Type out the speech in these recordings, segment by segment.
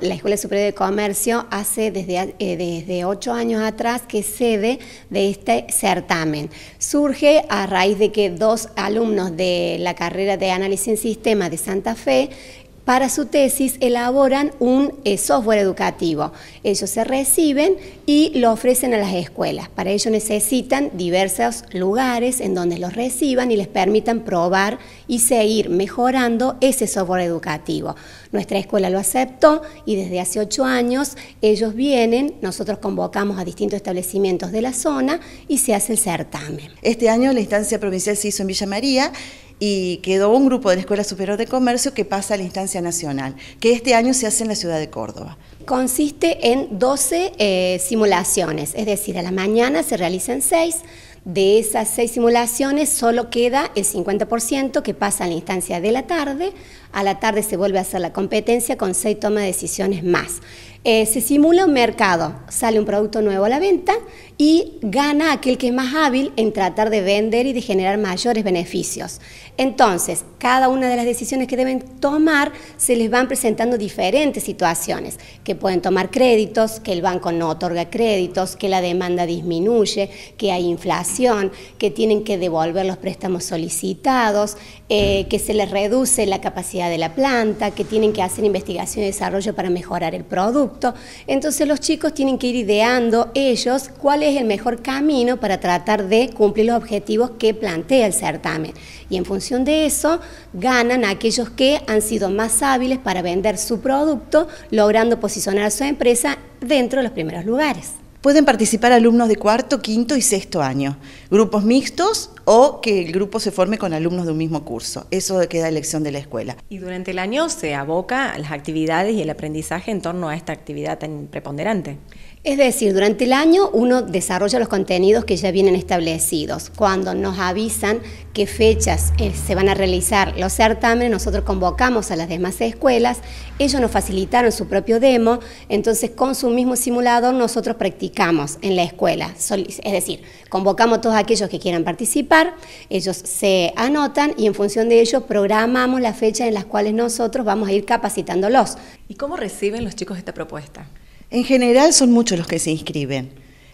la Escuela Superior de Comercio hace desde 8 años atrás que es sede de este certamen. Surge a raíz de que 2 alumnos de la carrera de Análisis en Sistemas de Santa Fe para su tesis elaboran un software educativo. Ellos se reciben y lo ofrecen a las escuelas. Para ello necesitan diversos lugares en donde los reciban y les permitan probar y seguir mejorando ese software educativo. Nuestra escuela lo aceptó y desde hace 8 años ellos vienen, nosotros convocamos a distintos establecimientos de la zona y se hace el certamen. Este año la instancia provincial se hizo en Villa María y quedó un grupo de la Escuela Superior de Comercio que pasa a la instancia nacional, que este año se hace en la ciudad de Córdoba. Consiste en 12 simulaciones, es decir, a la mañana se realizan 6, de esas 6 simulaciones solo queda el 50% que pasa a la instancia de la tarde, a la tarde se vuelve a hacer la competencia con 6 tomas de decisiones más. Se simula un mercado, sale un producto nuevo a la venta y gana aquel que es más hábil en tratar de vender y de generar mayores beneficios. Entonces, cada una de las decisiones que deben tomar se les van presentando diferentes situaciones, que pueden tomar créditos, que el banco no otorga créditos, que la demanda disminuye, que hay inflación, que tienen que devolver los préstamos solicitados, que se les reduce la capacidad de la planta, que tienen que hacer investigación y desarrollo para mejorar el producto. Entonces los chicos tienen que ir ideando ellos cuál es el mejor camino para tratar de cumplir los objetivos que plantea el certamen. Y en función de eso, ganan aquellos que han sido más hábiles para vender su producto, logrando posicionar a su empresa dentro de los primeros lugares. Pueden participar alumnos de 4º, 5º y 6º año, grupos mixtos o que el grupo se forme con alumnos de un mismo curso. Eso queda a elección de la escuela. Y durante el año se aboca a las actividades y el aprendizaje en torno a esta actividad tan preponderante. Es decir, durante el año uno desarrolla los contenidos que ya vienen establecidos. Cuando nos avisan qué fechas se van a realizar los certámenes, nosotros convocamos a las demás escuelas, ellos nos facilitaron su propio demo, entonces con su mismo simulador nosotros practicamos en la escuela. Es decir, convocamos a todos aquellos que quieran participar, ellos se anotan y en función de ello programamos las fechas en las cuales nosotros vamos a ir capacitándolos. ¿Y cómo reciben los chicos esta propuesta? En general son muchos los que se inscriben.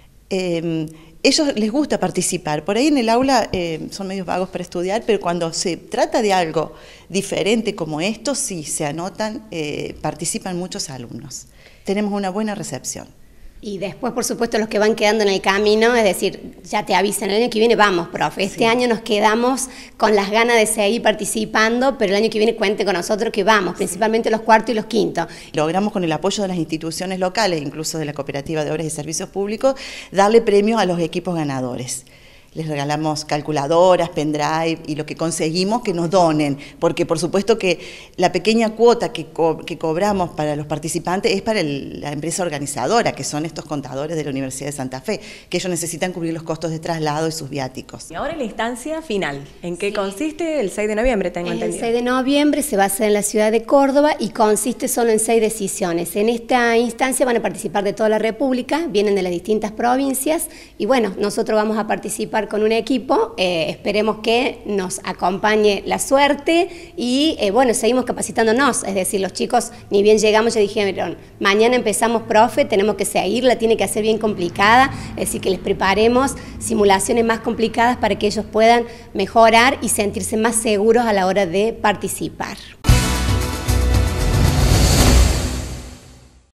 Ellos les gusta participar. Por ahí en el aula son medios vagos para estudiar, pero cuando se trata de algo diferente como esto, sí se anotan, participan muchos alumnos. Tenemos una buena recepción. Y después, por supuesto, los que van quedando en el camino, es decir, ya te avisan, el año que viene vamos, profe. Este año nos quedamos con las ganas de seguir participando, pero el año que viene cuente con nosotros que vamos, principalmente los 4º y los 5º. Logramos con el apoyo de las instituciones locales, incluso de la Cooperativa de Obras y Servicios Públicos, darle premios a los equipos ganadores. Les regalamos calculadoras, pendrive y lo que conseguimos que nos donen, porque por supuesto que la pequeña cuota que cobramos para los participantes es para la empresa organizadora, que son estos contadores de la Universidad de Santa Fe, que ellos necesitan cubrir los costos de traslado y sus viáticos. Y ahora la instancia final, ¿en qué consiste? El 6 de noviembre, tengo entendido. El 6 de noviembre se va a hacer en la ciudad de Córdoba y consiste solo en 6 decisiones. En esta instancia van a participar de toda la República, vienen de las distintas provincias y bueno, nosotros vamos a participar con un equipo, esperemos que nos acompañe la suerte y bueno, seguimos capacitándonos, es decir, los chicos ni bien llegamos ya dijeron, mañana empezamos profe, tenemos que seguirla, tiene que ser bien complicada, es decir, que les preparemos simulaciones más complicadas para que ellos puedan mejorar y sentirse más seguros a la hora de participar.